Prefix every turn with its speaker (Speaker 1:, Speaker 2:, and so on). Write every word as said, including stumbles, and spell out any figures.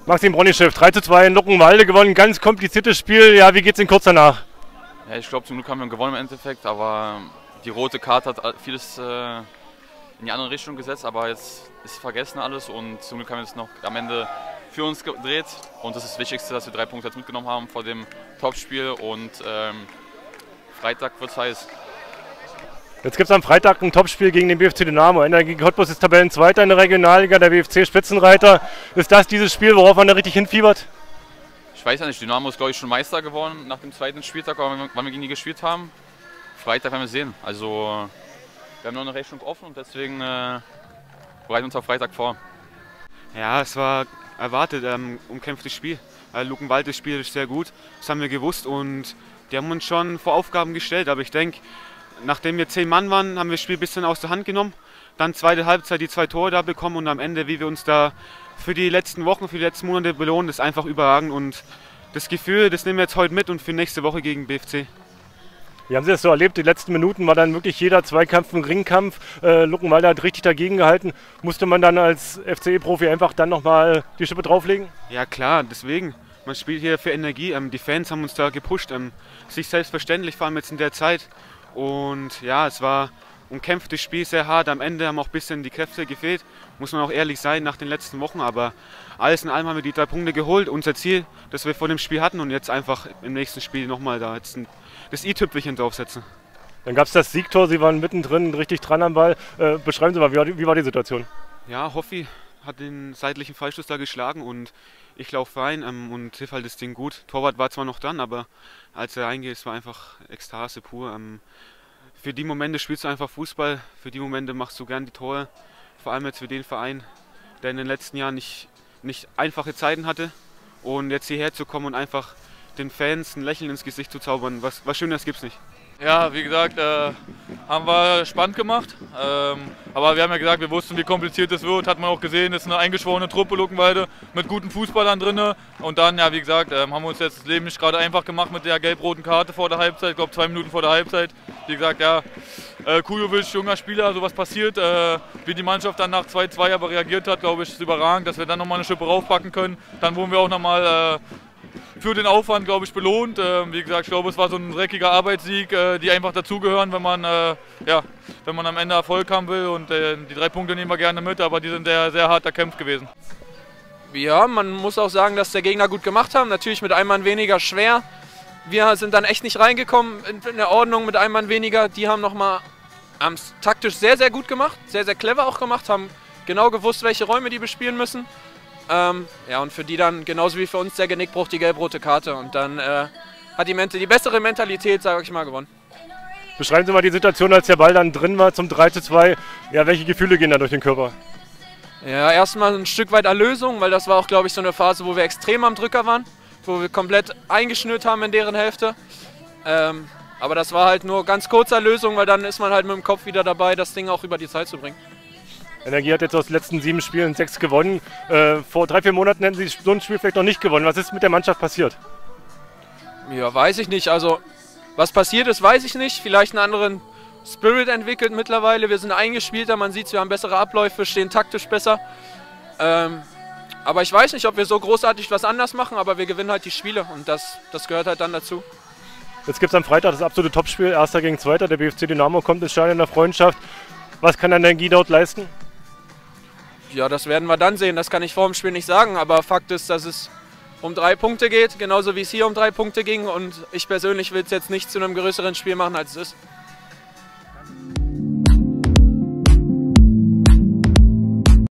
Speaker 1: Maxim Bronischew, drei zu zwei in Luckenwalde gewonnen, ganz kompliziertes Spiel. Ja, wie geht's Ihnen kurz danach?
Speaker 2: Ja, ich glaube, zum Glück haben wir gewonnen im Endeffekt, aber die rote Karte hat vieles äh, in die andere Richtung gesetzt, aber jetzt ist vergessen alles und zum Glück haben wir es noch am Ende für uns gedreht und das ist das Wichtigste, dass wir drei Punkte jetzt mitgenommen haben vor dem Topspiel und ähm, Freitag wird es heiß.
Speaker 1: Jetzt gibt es am Freitag ein Topspiel gegen den B F C Dynamo. Energie Cottbus ist Tabellenzweiter in der Regionalliga, der B F C Spitzenreiter. Ist das dieses Spiel, worauf man da richtig hinfiebert?
Speaker 2: Ich weiß ja nicht, Dynamo ist glaube ich schon Meister geworden nach dem zweiten Spieltag, wann wir gegen die gespielt haben. Freitag werden wir sehen. Also wir haben noch eine Rechnung offen und deswegen äh, bereiten wir uns auf Freitag vor.
Speaker 3: Ja, es war erwartet, ähm, umkämpftes Spiel. Äh, Luckenwalde spielt sehr gut, das haben wir gewusst und die haben uns schon vor Aufgaben gestellt. Aber ich denke, nachdem wir zehn Mann waren, haben wir das Spiel ein bisschen aus der Hand genommen. Dann zweite Halbzeit die zwei Tore da bekommen und am Ende, wie wir uns da für die letzten Wochen, für die letzten Monate belohnen, ist einfach überragend. Und das Gefühl, das nehmen wir jetzt heute mit und für nächste Woche gegen B F C.
Speaker 1: Wie haben Sie das so erlebt? Die letzten Minuten war dann wirklich jeder Zweikampf ein Ringkampf. Äh, Luckenwalde hat richtig dagegen gehalten. Musste man dann als F C E-Profi einfach dann nochmal die Schippe drauflegen?
Speaker 3: Ja klar, deswegen. Man spielt hier für Energie. Ähm, die Fans haben uns da gepusht. Ähm, sich selbstverständlich, vor allem jetzt in der Zeit. Und ja, es war ein umkämpftes Spiel, sehr hart. Am Ende haben auch ein bisschen die Kräfte gefehlt, muss man auch ehrlich sein, nach den letzten Wochen. Aber alles in allem haben wir die drei Punkte geholt. Unser Ziel, das wir vor dem Spiel hatten und jetzt einfach im nächsten Spiel nochmal da jetzt ein, das i-Tüpfelchen draufsetzen.
Speaker 1: Dann gab es das Siegtor, Sie waren mittendrin, richtig dran am Ball. Äh, beschreiben Sie mal, wie war, die, wie war die Situation?
Speaker 3: Ja, Hoffi hat den seitlichen Freistoß da geschlagen und ich laufe rein ähm, und triff halt das Ding gut. Torwart war zwar noch dran, aber als er reingeht, es war einfach Ekstase pur. Ähm, für die Momente spielst du einfach Fußball, für die Momente machst du gern die Tore. Vor allem jetzt für den Verein, der in den letzten Jahren nicht, nicht einfache Zeiten hatte. Und jetzt hierher zu kommen und einfach den Fans ein Lächeln ins Gesicht zu zaubern, was, was Schöneres gibt's nicht.
Speaker 4: Ja, wie gesagt, äh, haben wir spannend gemacht. Ähm, aber wir haben ja gesagt, wir wussten, wie kompliziert es wird. Hat man auch gesehen, es ist eine eingeschworene Truppe Luckenwalde mit guten Fußballern drin. Und dann, ja, wie gesagt, ähm, haben wir uns jetzt das Leben nicht gerade einfach gemacht mit der gelb-roten Karte vor der Halbzeit. Ich glaube, zwei Minuten vor der Halbzeit. Wie gesagt, ja, äh, Kujovic, junger Spieler, sowas passiert. Äh, wie die Mannschaft dann nach zwei zwei aber reagiert hat, glaube ich, ist überragend, dass wir dann nochmal eine Schippe raufpacken können. Dann wurden wir auch nochmal... Äh, für den Aufwand, glaube ich, belohnt. Ähm, wie gesagt, ich glaube, es war so ein dreckiger Arbeitssieg, äh, die einfach dazugehören, wenn man, äh, ja, wenn man am Ende Erfolg haben will. Und äh, die drei Punkte nehmen wir gerne mit, aber die sind sehr, sehr hart erkämpft gewesen.
Speaker 5: Ja, man muss auch sagen, dass der Gegner gut gemacht haben. Natürlich mit einem Mann weniger schwer. Wir sind dann echt nicht reingekommen in, in der Ordnung mit einem Mann weniger. Die haben nochmal taktisch sehr, sehr gut gemacht, sehr, sehr clever auch gemacht, haben genau gewusst, welche Räume die bespielen müssen. Ähm, ja, und für die dann, genauso wie für uns, der Genickbruch, die gelb-rote Karte. Und dann äh, hat die, Mente, die bessere Mentalität, sage ich mal, gewonnen.
Speaker 1: Beschreiben Sie mal die Situation, als der Ball dann drin war zum drei zu zwei. Ja, welche Gefühle gehen da durch den Körper?
Speaker 5: Ja, erstmal ein Stück weit Erlösung, weil das war auch, glaube ich, so eine Phase, wo wir extrem am Drücker waren. Wo wir komplett eingeschnürt haben in deren Hälfte. Ähm, aber das war halt nur ganz kurze Erlösung, weil dann ist man halt mit dem Kopf wieder dabei, das Ding auch über die Zeit zu bringen.
Speaker 1: Energie hat jetzt aus den letzten sieben Spielen sechs gewonnen. Äh, vor drei, vier Monaten hätten Sie so ein Spiel vielleicht noch nicht gewonnen. Was ist mit der Mannschaft passiert?
Speaker 5: Ja, weiß ich nicht. Also, was passiert ist, weiß ich nicht. Vielleicht einen anderen Spirit entwickelt mittlerweile. Wir sind eingespielter, man sieht, wir haben bessere Abläufe, stehen taktisch besser. Ähm, aber ich weiß nicht, ob wir so großartig was anders machen, aber wir gewinnen halt die Spiele und das, das gehört halt dann dazu.
Speaker 1: Jetzt gibt es am Freitag das absolute Topspiel, Erster gegen Zweiter. Der B F C Dynamo kommt ins Stadion der Freundschaft. Was kann Energie dort leisten?
Speaker 5: Ja, das werden wir dann sehen. Das kann ich vor dem Spiel nicht sagen. Aber Fakt ist, dass es um drei Punkte geht. Genauso wie es hier um drei Punkte ging. Und ich persönlich will es jetzt nicht zu einem größeren Spiel machen, als es ist.